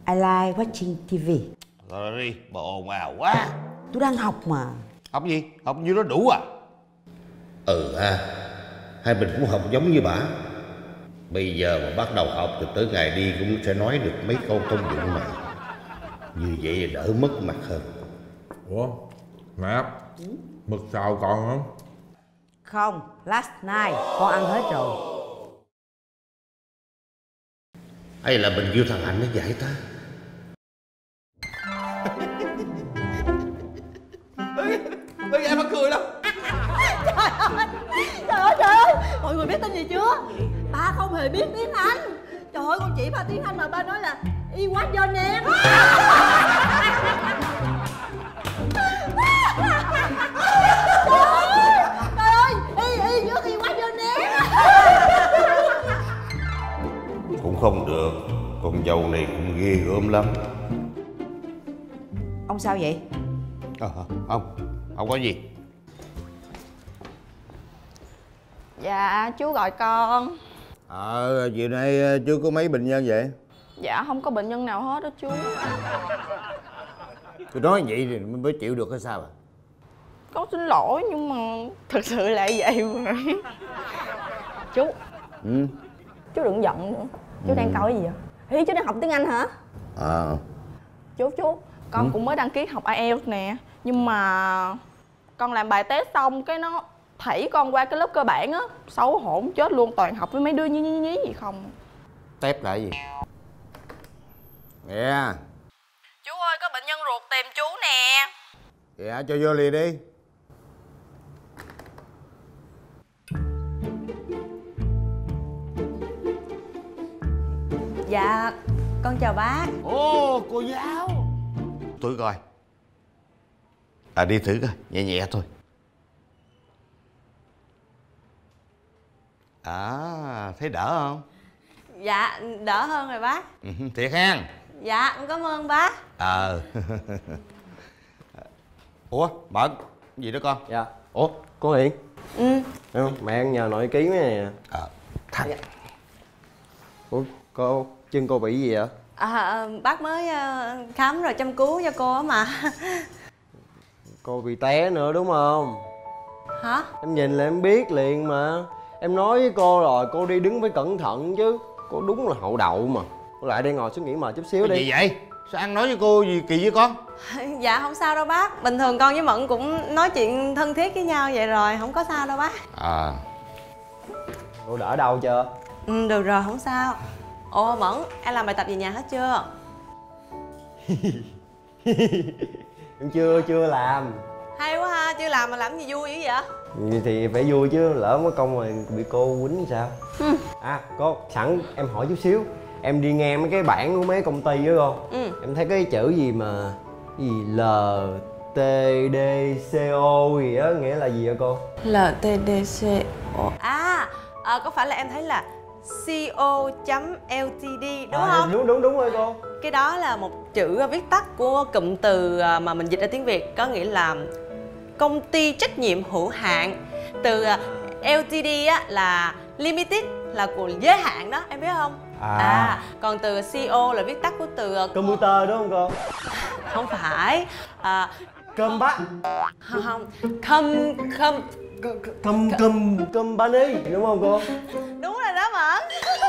I like watching TV. Rồi đi, bà ồn ào quá. Tôi đang học mà. Học gì? Học như nó đủ à? Hai mình cũng học giống như bả. Bây giờ mà bắt đầu học thì tới ngày đi cũng sẽ nói được mấy câu thông dụng này. Như vậy là đỡ mất mặt hơn. Ủa mẹ, mực xào còn không? Không, last night con ăn hết rồi. Hay là mình kêu thằng Hạnh nó dạy ta? Bây giờ em mắc cười đâu. Trời ơi, mọi người biết tin gì chưa? Ba không hề biết tiếng Anh. Trời ơi, con chỉ ba tiếng Anh mà ba nói là y quá do nè. Trời ơi, y trước y quá do nè. Cũng không được. Con dâu này cũng ghê gớm lắm. Ông sao vậy? Không có gì. Dạ chú gọi con. Chiều nay chú có mấy bệnh nhân vậy? Dạ không có bệnh nhân nào hết đó chú. Tôi nói vậy thì mới chịu được hay sao à? Con xin lỗi nhưng mà thật sự là vậy mà. Chú. Chú đừng giận nữa. Chú đang coi cái gì vậy? Ý chú đang học tiếng Anh hả? Chú con cũng mới đăng ký học IELTS nè. Nhưng mà con làm bài test xong cái nó thảy con qua cái lớp cơ bản á. Xấu hổ chết luôn, toàn học với mấy đứa nhí gì không. Tép là cái gì? Nè. Chú ơi, có bệnh nhân ruột tìm chú nè. Dạ cho vô liền đi. Dạ, con chào bác. Ồ, cô giáo. Tôi coi. Đi thử coi, nhẹ nhẹ thôi. Thấy đỡ không? Dạ, đỡ hơn rồi bác. Thiệt hen. Dạ, con cảm ơn bác. Ủa, Mận, gì đó con? Dạ. Ủa, cô Hiền? Ừ. Không, mẹ nhờ nội ký mấy này nè. Thằng. Ủa, cô, chân cô bị gì vậy? Bác mới khám rồi chăm cứu cho cô á mà. Cô bị té nữa đúng không? Hả? Em nhìn là em biết liền mà. Em nói với cô rồi, cô đi đứng phải cẩn thận chứ. Cô đúng là hậu đậu mà. Cô lại đây ngồi xuống nghỉ mệt chút xíu đi. Cái gì vậy? Sao ăn nói với cô gì kỳ với con? Dạ không sao đâu bác. Bình thường con với Mận cũng nói chuyện thân thiết với nhau vậy rồi, không có sao đâu bác. Cô đỡ đau chưa? Được rồi, không sao. Ồ Mẫn, em làm bài tập về nhà hết chưa? Em chưa làm. Hay quá ha, chưa làm mà làm gì vui dữ vậy? Vậy thì phải vui chứ, lỡ mất công rồi bị cô quýnh sao? Cô, sẵn em hỏi chút xíu. Em đi nghe mấy cái bảng của mấy công ty đó cô. Em thấy cái chữ gì mà gì LTDCO gì á, nghĩa là gì vậy cô? LTDCO. Có phải là em thấy là co.ltd đúng không? Đúng rồi cô. Cái đó là một chữ viết tắt của cụm từ mà mình dịch ra tiếng Việt, có nghĩa là công ty trách nhiệm hữu hạn. Từ LTD á là limited, là của giới hạn đó, em biết không? Còn từ CO là viết tắt của từ Computer đúng không cô? Không phải. Cơm bát. Không. Company đúng không cô? Đúng rồi đó Mẫn.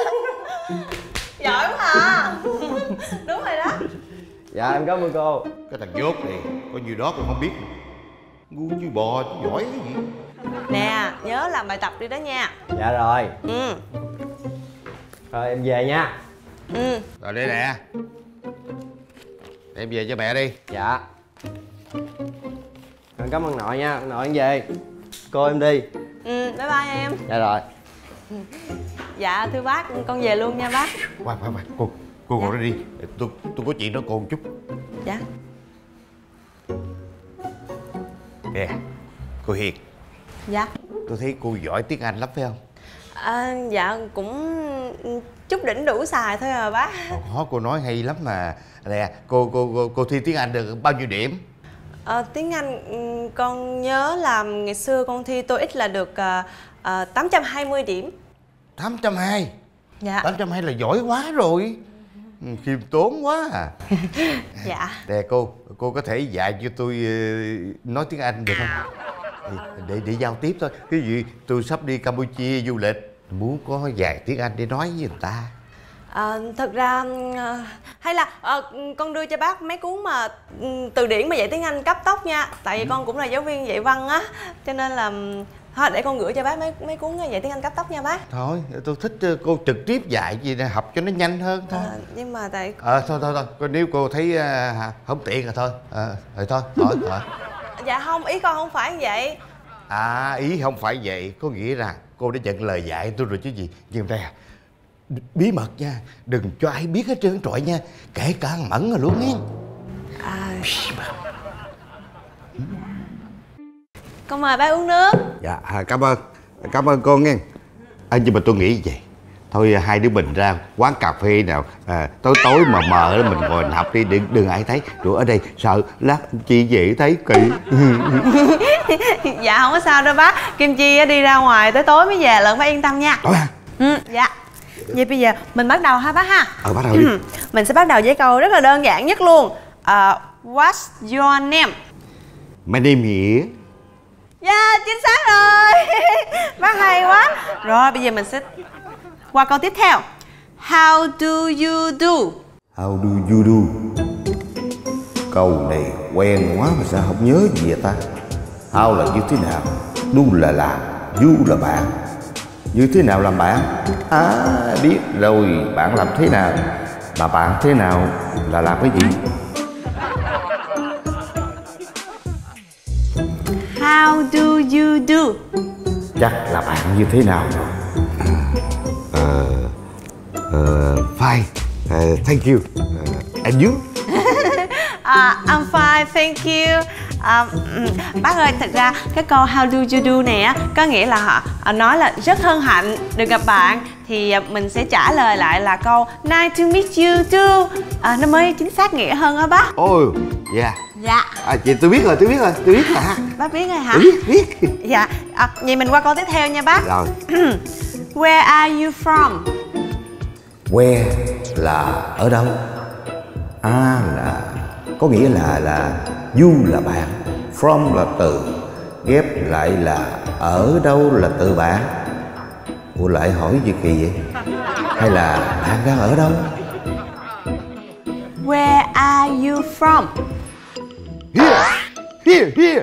Giỏi quá à. Đúng rồi đó. Dạ em cảm ơn cô. Cái thằng dốt này có nhiêu đó cũng không biết. Ngu như bò chứ giỏi cái gì. Nè, nhớ làm bài tập đi đó nha. Dạ rồi. Rồi em về nha. Rồi đây nè. Em về cho mẹ đi. Dạ. Con cảm ơn nội nha, nội em về. Cô em đi. Bye bye em. Dạ rồi. Dạ thưa bác, con về luôn nha bác. Khoan, cô ngồi đó đi. Tôi có chuyện đó cô một chút. Dạ. Nè, cô Hiền. Dạ. Tôi thấy cô giỏi tiếng Anh lắm phải không? Dạ cũng chút đỉnh đủ xài thôi à bác. Cô nói hay lắm mà. Nè, cô thi tiếng Anh được bao nhiêu điểm? Tiếng Anh con nhớ là ngày xưa con thi TOEIC là được 820 điểm. 820? Dạ. 820 là giỏi quá rồi. Khiêm tốn quá à. Dạ. Nè cô có thể dạy cho tôi nói tiếng Anh được không? Để giao tiếp thôi. Ví dụ tôi sắp đi Campuchia du lịch, muốn có vài tiếng Anh để nói với người ta. Thật ra hay là con đưa cho bác mấy cuốn mà từ điển mà dạy tiếng Anh cấp tốc nha. Tại vì con cũng là giáo viên dạy văn á, cho nên là thôi để con gửi cho bác mấy cuốn dạy tiếng Anh cấp tốc nha bác. Thôi tôi thích cô trực tiếp dạy gì nè, học cho nó nhanh hơn thôi. Nhưng mà tại thôi nếu cô thấy không tiện rồi thôi thôi hỏi. Dạ không, ý con không phải như vậy. Ý không phải vậy, có nghĩa là cô đã nhận lời dạy tôi rồi chứ gì. Nhưng đây bí mật nha, đừng cho ai biết hết trơn trọi nha, kể cả thằng Mẫn rồi luôn nghe. Con mời bác uống nước. Dạ cảm ơn cô nghe. Nhưng mà tôi nghĩ vậy, thôi hai đứa mình ra quán cà phê nào tối mà mờ đó mình ngồi học đi, đừng ai thấy. Rồi ở đây sợ lát chị dễ thấy kỹ. Dạ không có sao đâu bác. Kim Chi đi ra ngoài tới tối mới về lận, bác yên tâm nha. Tối à? Dạ. Vậy bây giờ mình bắt đầu ha bác ha. Bắt đầu đi. Mình sẽ bắt đầu với câu rất là đơn giản nhất luôn. What's your name? My name is. Dạ chính xác rồi. Bác hay quá. Rồi bây giờ mình sẽ qua câu tiếp theo. How do you do? How do you do? Câu này quen quá mà sao không nhớ gì vậy ta? How là như thế nào, do là làm, you là bạn. Như thế nào làm bạn? Biết rồi, bạn làm thế nào? Mà bạn thế nào là làm cái gì? How do you do? Chắc là bạn như thế nào rồi? Fine. Thank you. And you? I'm fine, thank you. Bác ơi, thật ra cái câu how do you do này á, có nghĩa là họ nói là rất hân hạnh được gặp bạn, thì mình sẽ trả lời lại là câu nice to meet you too. Nó mới chính xác nghĩa hơn á bác. Oh, yeah. Dạ. Chị tôi biết rồi. Bác biết rồi hả? Biết. Dạ. Vậy mình qua câu tiếp theo nha bác. Rồi. Where are you from? Where là ở đâu? Là có nghĩa là you là bạn, from là từ, ghép lại là ở đâu là từ bạn. Ủa lại hỏi gì kỳ vậy? Hay là bạn đang ở đâu? Where are you from? Here.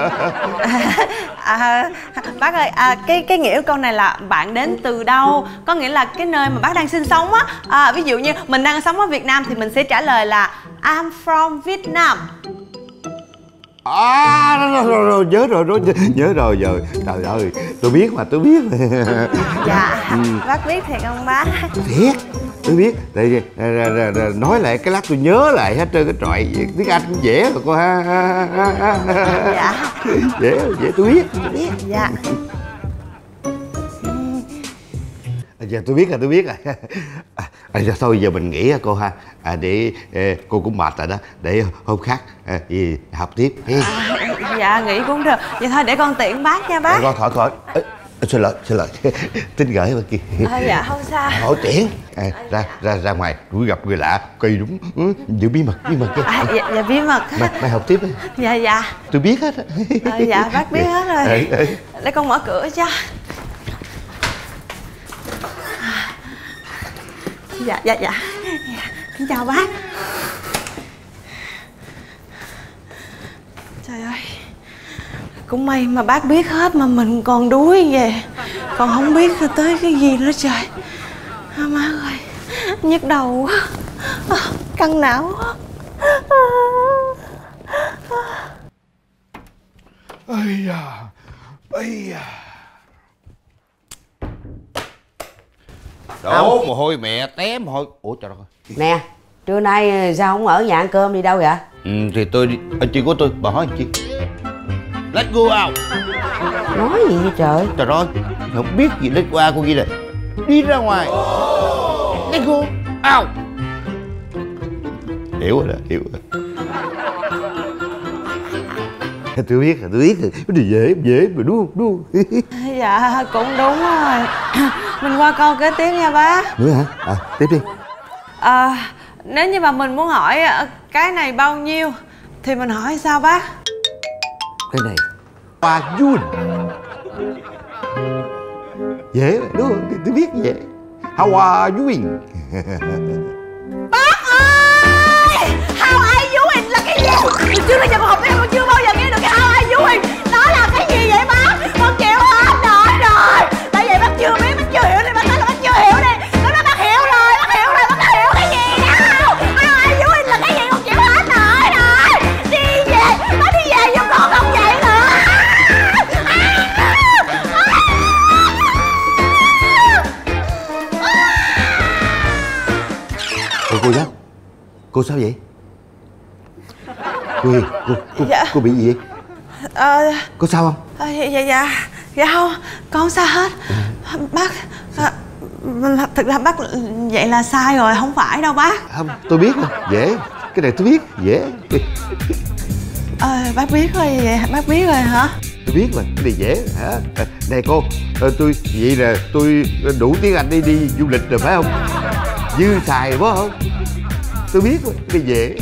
Bác ơi, cái nghĩa của câu này là bạn đến từ đâu, có nghĩa là cái nơi mà bác đang sinh sống á. Ví dụ như mình đang sống ở Việt Nam thì mình sẽ trả lời là I'm from Vietnam. Rồi, nhớ rồi giờ. Trời ơi, tôi biết. Dạ, bác biết thiệt không bác? Thiệt, tôi biết. Tại vì nói lại cái lát tôi nhớ lại hết trơn cái trọi. Tiếng Anh cũng dễ rồi cô ha. Dạ. Dễ tôi biết. Dạ. Giờ tôi biết rồi. Thôi giờ mình nghỉ cô ha. Để cô cũng mệt rồi đó. Để hôm khác học tiếp. Dạ nghỉ cũng được. Vậy thôi để con tiễn bác nha bác. Con thôi. Xin lỗi. Tin gửi bên kia. Dạ không sao. Hỏi tiễn. Ra ngoài đuổi gặp người lạ kỳ đúng. Giữ bí mật chứ. Dạ bí mật. Mày học tiếp đi. Dạ. Tôi biết hết. Dạ bác biết hết rồi. Để con mở cửa cho. Dạ. Xin chào bác. Trời ơi, cũng may mà bác biết hết mà mình còn đuối về, còn không biết tới cái gì nữa trời. Má ơi, nhức đầu quá, căng não quá. Ây da. Đổ mồ hôi mẹ té mồ hôi. Ủa trời ơi. Nè, trưa nay sao không ở nhà ăn cơm, đi đâu vậy? Thì tôi đi. Chị của tôi, bà hỏi chi? Let's go out. Nói gì vậy trời? Trời ơi, không biết gì let's go out cô ghi là đi ra ngoài. Let's go out. Hiểu rồi. Tôi biết rồi. Cái gì dễ mà đúng không? Dạ cũng đúng rồi. Mình qua câu kế tiếp nha bác. Nữa hả? Tiếp đi. Nếu như mà mình muốn hỏi cái này bao nhiêu thì mình hỏi sao bác? Cái này Hoa Jun. Dễ mà, đúng không? Tôi biết dễ. How are you doing? Bác ơi! How are you doing là cái gì? Mình chưa bao giờ học tiếng Anh, mình chưa bao giờ nghe được cái how are you doing. Nó là cái gì vậy bác? Con chịu hết nổi rồi. Tại vì bác chưa biết, bác chưa hiểu thì bác nói là bác chưa hiểu đi. Nó nói bác hiểu rồi, bác hiểu rồi, bác hiểu cái gì đâu. How are you doing là cái gì? Con chịu hết nổi rồi. Đi về, bác đi về giùm con không vậy nữa. Cô giáo, cô sao vậy? Cô Hiền, cô bị gì vậy? Có sao không? Dạ không, con không sao hết. Bác, thực ra bác vậy là sai rồi, không phải đâu bác. Không, tôi biết rồi, dễ. Cái này tôi biết, dễ. Bác biết rồi, bác biết rồi hả? Tôi biết rồi, cái này dễ hả? Này cô, tôi vậy là tôi đủ tiếng Anh đi du lịch rồi phải không? Dư xài quá không? Tôi biết rồi, cái này dễ.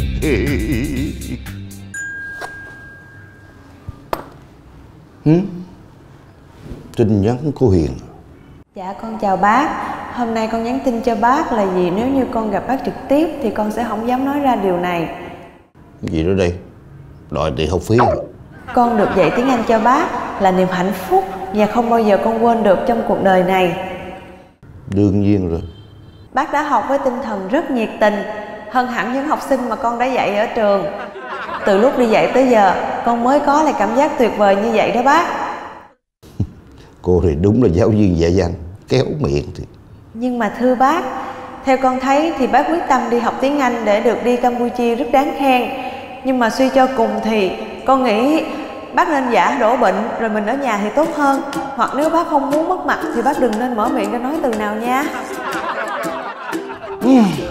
Tin nhắn cô Hiền. Dạ con chào bác. Hôm nay con nhắn tin cho bác là vì nếu như con gặp bác trực tiếp thì con sẽ không dám nói ra điều này. Cái gì đó đây? Đòi tiền học phí. Con được dạy tiếng Anh cho bác là niềm hạnh phúc và không bao giờ con quên được trong cuộc đời này. Đương nhiên rồi. Bác đã học với tinh thần rất nhiệt tình, hơn hẳn những học sinh mà con đã dạy ở trường. Từ lúc đi dạy tới giờ, con mới có lại cảm giác tuyệt vời như vậy đó bác. Cô thì đúng là giáo viên dạy văn, kéo miệng thì. Nhưng mà thưa bác, theo con thấy thì bác quyết tâm đi học tiếng Anh để được đi Campuchia rất đáng khen. Nhưng mà suy cho cùng thì con nghĩ bác nên giả đổ bệnh rồi mình ở nhà thì tốt hơn. Hoặc nếu bác không muốn mất mặt thì bác đừng nên mở miệng ra nói từ nào nha.